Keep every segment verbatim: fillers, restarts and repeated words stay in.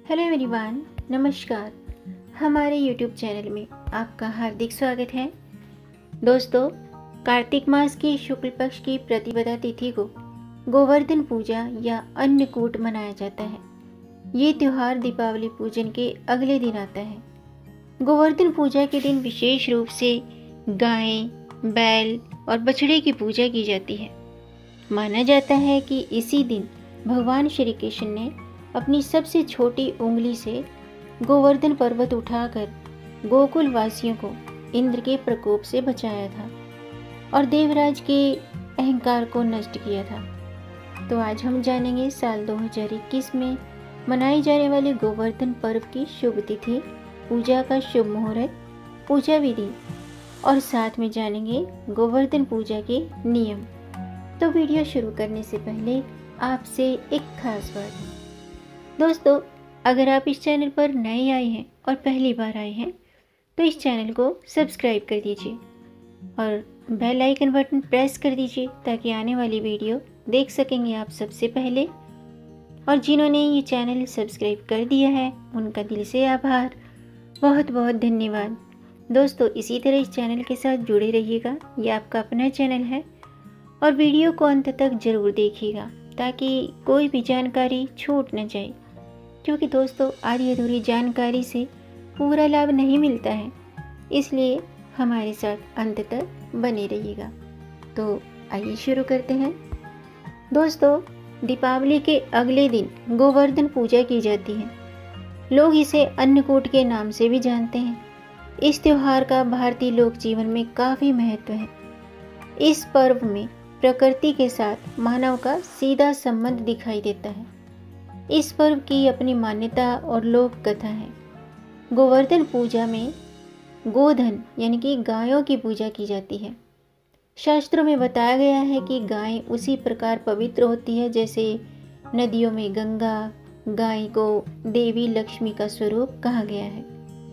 Hello everyone, नमस्कार। हमारे YouTube channel में आपका हार्दिक स्वागत है। दोस्तों, कार्तिक मास की शुक्ल पक्ष की प्रतिपदा तिथि को गोवर्धन पूजा या अन्नकूट मनाया जाता है। ये त्यौहार दीपावली पूजन के अगले दिन आता है। गोवर्धन पूजा के दिन विशेष रूप से गाय, बैल और बछड़े की पूजा की जाती है। माना जाता है कि इसी दिन भगवान श्री कृष्ण ने अपनी सबसे छोटी उंगली से गोवर्धन पर्वत उठाकर गोकुल वासियों को इंद्र के प्रकोप से बचाया था और देवराज के अहंकार को नष्ट किया था। तो आज हम जानेंगे साल दो हज़ार इक्कीस में मनाई जाने वाले गोवर्धन पर्व की शुभ तिथि, पूजा का शुभ मुहूर्त, पूजा विधि और साथ में जानेंगे गोवर्धन पूजा के नियम। तो वीडियो शुरू करने से पहले आपसे एक खास बात। दोस्तों, अगर आप इस चैनल पर नए आए हैं और पहली बार आए हैं तो इस चैनल को सब्सक्राइब कर दीजिए और बेल आइकन बटन प्रेस कर दीजिए ताकि आने वाली वीडियो देख सकेंगे आप सबसे पहले। और जिन्होंने ये चैनल सब्सक्राइब कर दिया है उनका दिल से आभार, बहुत बहुत धन्यवाद। दोस्तों, इसी तरह इस चैनल के साथ जुड़े रहिएगा। ये आपका अपना चैनल है और वीडियो को अंत तक ज़रूर देखिएगा ताकि कोई भी जानकारी छूट न जाए, क्योंकि दोस्तों आधी अधूरी जानकारी से पूरा लाभ नहीं मिलता है। इसलिए हमारे साथ अंत तक बने रहिएगा। तो आइए शुरू करते हैं। दोस्तों, दीपावली के अगले दिन गोवर्धन पूजा की जाती है। लोग इसे अन्नकूट के नाम से भी जानते हैं। इस त्यौहार का भारतीय लोक जीवन में काफ़ी महत्व है। इस पर्व में प्रकृति के साथ मानव का सीधा संबंध दिखाई देता है। इस पर्व की अपनी मान्यता और लोक कथा है। गोवर्धन पूजा में गोधन यानी कि गायों की पूजा की जाती है। शास्त्रों में बताया गया है कि गाय उसी प्रकार पवित्र होती है जैसे नदियों में गंगा। गाय को देवी लक्ष्मी का स्वरूप कहा गया है।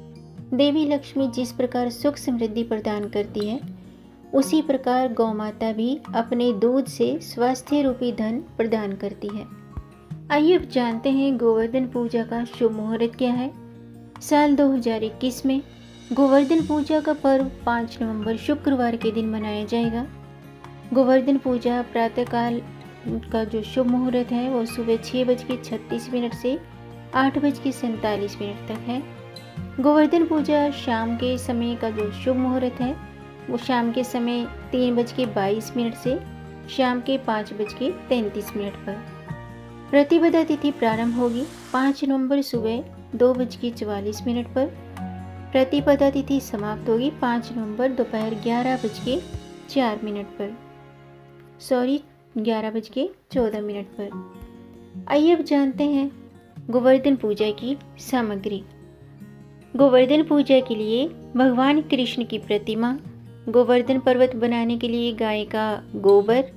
देवी लक्ष्मी जिस प्रकार सुख समृद्धि प्रदान करती है, उसी प्रकार गौमाता भी अपने दूध से स्वास्थ्य रूपी धन प्रदान करती है। आइए अब जानते हैं गोवर्धन पूजा का शुभ मुहूर्त क्या है। साल दो हज़ार इक्कीस में गोवर्धन पूजा का पर्व पाँच नवंबर शुक्रवार के दिन मनाया जाएगा। गोवर्धन पूजा प्रातःकाल का जो शुभ मुहूर्त है वो सुबह छः बज के छत्तीस मिनट से आठ बज के सैंतालीस मिनट तक है। गोवर्धन पूजा शाम के समय का जो शुभ मुहूर्त है वो शाम के समय तीन बज के बाईस मिनट से शाम के पाँच बज के तैंतीस मिनट पर। प्रतिपदा तिथि प्रारंभ होगी पाँच नवंबर सुबह दो बज के चवालीस मिनट पर। प्रतिपदा तिथि समाप्त होगी पाँच नवंबर दोपहर ग्यारह बज के चार मिनट पर सॉरी ग्यारह बज के चौदह मिनट पर। आइए अब जानते हैं गोवर्धन पूजा की सामग्री। गोवर्धन पूजा के लिए भगवान कृष्ण की प्रतिमा, गोवर्धन पर्वत बनाने के लिए गाय का गोबर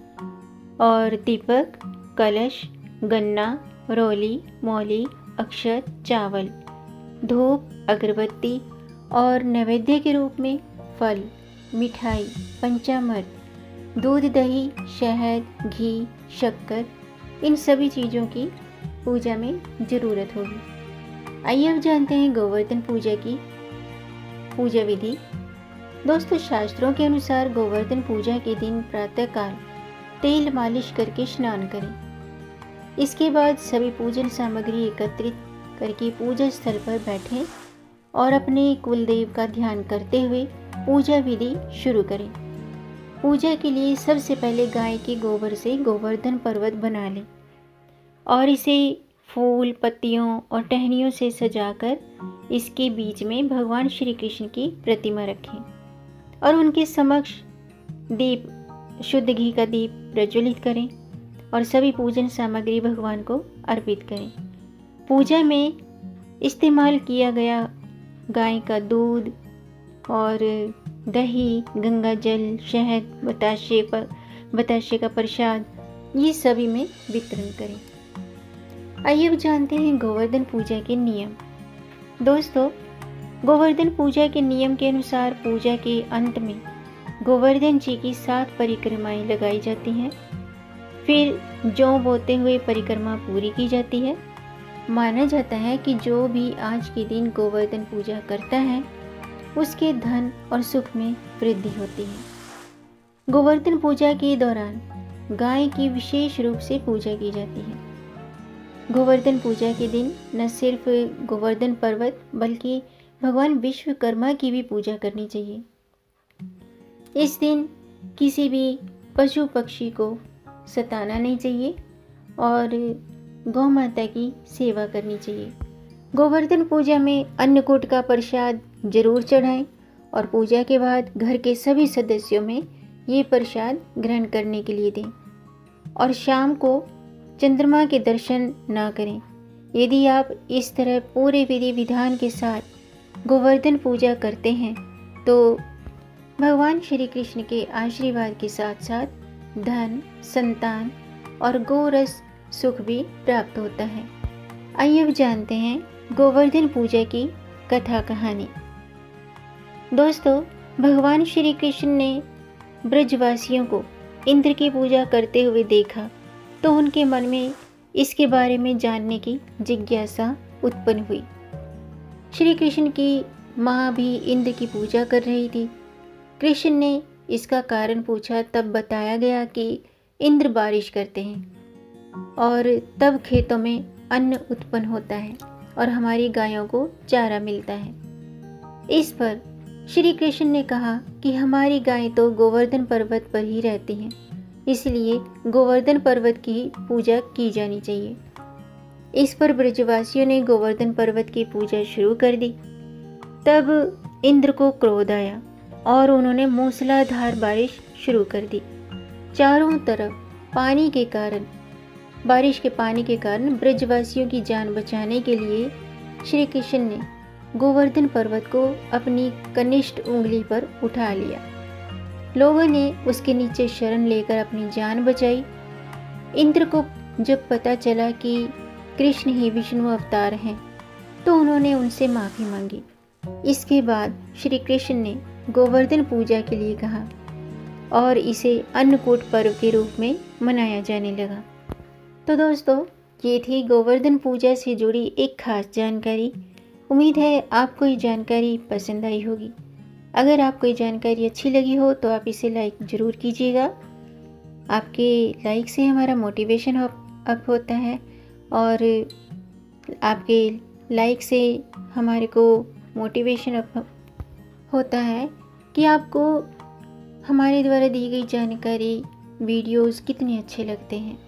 और दीपक, कलश, गन्ना, रोली, मौली, अक्षत, चावल, धूप, अगरबत्ती और नैवेद्य के रूप में फल, मिठाई, पंचामृत, दूध, दही, शहद, घी, शक्कर, इन सभी चीज़ों की पूजा में ज़रूरत होगी। आइए अब जानते हैं गोवर्धन पूजा की पूजा विधि। दोस्तों, शास्त्रों के अनुसार गोवर्धन पूजा के दिन प्रातःकाल तेल मालिश करके स्नान करें। इसके बाद सभी पूजन सामग्री एकत्रित करके पूजा स्थल पर बैठें और अपने कुलदेव का ध्यान करते हुए पूजा विधि शुरू करें। पूजा के लिए सबसे पहले गाय के गोबर से गोवर्धन पर्वत बना लें और इसे फूल, पत्तियों और टहनियों से सजाकर इसके बीच में भगवान श्री कृष्ण की प्रतिमा रखें और उनके समक्ष दीप, शुद्ध घी का दीप प्रज्वलित करें और सभी पूजन सामग्री भगवान को अर्पित करें। पूजा में इस्तेमाल किया गया गाय का दूध और दही, गंगा जल, शहद, बताशे पर बताशे का प्रसाद, ये सभी में वितरण करें। आइए अब जानते हैं गोवर्धन पूजा के नियम। दोस्तों, गोवर्धन पूजा के नियम के अनुसार पूजा के अंत में गोवर्धन जी की सात परिक्रमाएं लगाई जाती हैं। फिर जौ बोते हुए परिक्रमा पूरी की जाती है। माना जाता है कि जो भी आज के दिन गोवर्धन पूजा करता है उसके धन और सुख में वृद्धि होती है। गोवर्धन पूजा के दौरान गाय की विशेष रूप से पूजा की जाती है। गोवर्धन पूजा के दिन न सिर्फ गोवर्धन पर्वत बल्कि भगवान विश्वकर्मा की भी पूजा करनी चाहिए। इस दिन किसी भी पशु पक्षी को सताना नहीं चाहिए और गौ माता की सेवा करनी चाहिए। गोवर्धन पूजा में अन्नकूट का प्रसाद जरूर चढ़ाएं और पूजा के बाद घर के सभी सदस्यों में ये प्रसाद ग्रहण करने के लिए दें और शाम को चंद्रमा के दर्शन ना करें। यदि आप इस तरह पूरे विधि विधान के साथ गोवर्धन पूजा करते हैं तो भगवान श्री कृष्ण के आशीर्वाद के साथ साथ धन, संतान और गोरस सुख भी प्राप्त होता है। आइए अब जानते हैं गोवर्धन पूजा की कथा कहानी। दोस्तों, भगवान श्री कृष्ण ने ब्रजवासियों को इंद्र की पूजा करते हुए देखा तो उनके मन में इसके बारे में जानने की जिज्ञासा उत्पन्न हुई। श्री कृष्ण की माँ भी इंद्र की पूजा कर रही थी। कृष्ण ने इसका कारण पूछा, तब बताया गया कि इंद्र बारिश करते हैं और तब खेतों में अन्न उत्पन्न होता है और हमारी गायों को चारा मिलता है। इस पर श्री कृष्ण ने कहा कि हमारी गाय तो गोवर्धन पर्वत पर ही रहती हैं, इसलिए गोवर्धन पर्वत की पूजा की जानी चाहिए। इस पर ब्रजवासियों ने गोवर्धन पर्वत की पूजा शुरू कर दी। तब इंद्र को क्रोध आया और उन्होंने मूसलाधार बारिश शुरू कर दी। चारों तरफ पानी के कारण बारिश के पानी के कारण ब्रजवासियों की जान बचाने के लिए श्री कृष्ण ने गोवर्धन पर्वत को अपनी कनिष्ठ उंगली पर उठा लिया। लोगों ने उसके नीचे शरण लेकर अपनी जान बचाई। इंद्र को जब पता चला कि कृष्ण ही विष्णु अवतार हैं तो उन्होंने उनसे माफ़ी मांगी। इसके बाद श्री कृष्ण ने गोवर्धन पूजा के लिए कहा और इसे अन्नकूट पर्व के रूप में मनाया जाने लगा। तो दोस्तों, ये थी गोवर्धन पूजा से जुड़ी एक खास जानकारी। उम्मीद है आपको ये जानकारी पसंद आई होगी। अगर आपको ये जानकारी अच्छी लगी हो तो आप इसे लाइक ज़रूर कीजिएगा। आपके लाइक से हमारा मोटिवेशन अप होता है और आपके लाइक से हमारे को मोटिवेशन अप होता है कि आपको हमारे द्वारा दी गई जानकारी वीडियोस कितने अच्छे लगते हैं।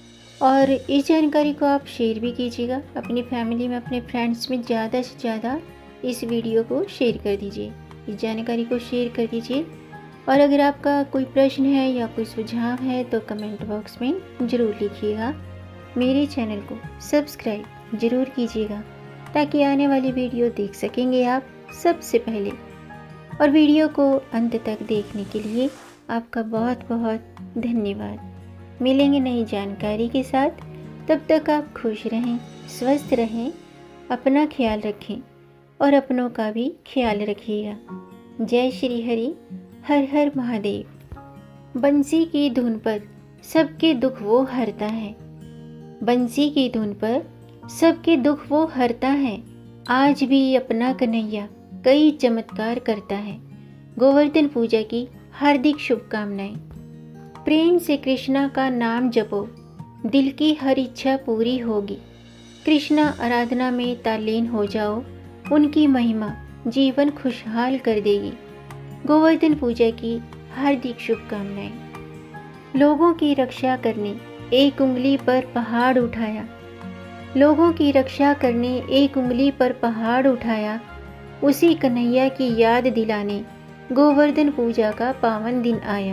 और इस जानकारी को आप शेयर भी कीजिएगा अपनी फैमिली में, अपने फ्रेंड्स में ज़्यादा से ज़्यादा इस वीडियो को शेयर कर दीजिए, इस जानकारी को शेयर कर दीजिए। और अगर आपका कोई प्रश्न है या कोई सुझाव है तो कमेंट बॉक्स में ज़रूर लिखिएगा। मेरे चैनल को सब्सक्राइब ज़रूर कीजिएगा ताकि आने वाली वीडियो देख सकेंगे आप सबसे पहले। और वीडियो को अंत तक देखने के लिए आपका बहुत बहुत धन्यवाद। मिलेंगे नई जानकारी के साथ, तब तक आप खुश रहें, स्वस्थ रहें, अपना ख्याल रखें और अपनों का भी ख्याल रखिएगा। जय श्री हरि, हर हर महादेव। बंसी की धुन पर सबके दुख वो हरता है, बंसी की धुन पर सबके दुख वो हरता है। आज भी अपना कन्हैया कई चमत्कार करता है। गोवर्धन पूजा की हार्दिक शुभकामनाएं। प्रेम से कृष्णा का नाम जपो, दिल की हर इच्छा पूरी होगी। कृष्णा आराधना में तालीन हो जाओ, उनकी महिमा जीवन खुशहाल कर देगी। गोवर्धन पूजा की हार्दिक शुभकामनाएं। लोगों की रक्षा करने एक उंगली पर पहाड़ उठाया, लोगों की रक्षा करने एक उंगली पर पहाड़ उठाया। उसी कन्हैया की याद दिलाने गोवर्धन पूजा का पावन दिन आया।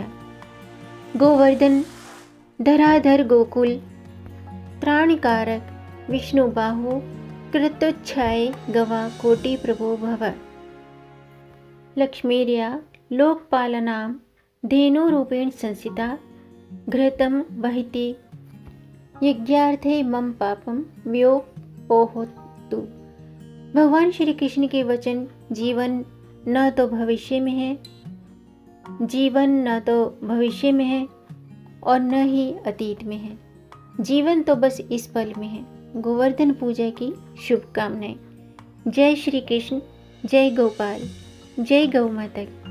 गोवर्धन धराधर गोकुल त्राणकारक विष्णु बाहु कृतोच्छाय गवा कोटि प्रभो भव। लक्ष्मीर्या लोकपालनां धेनुरूपेण संस्थिता घृतं वहति यज्ञार्थे मम पापम व्योपोहोतु। भगवान श्री कृष्ण के वचन जीवन न तो भविष्य में है जीवन न तो भविष्य में है और न ही अतीत में है। जीवन तो बस इस पल में है। गोवर्धन पूजा की शुभकामनाएं। जय श्री कृष्ण, जय गोपाल, जय गौ माता की।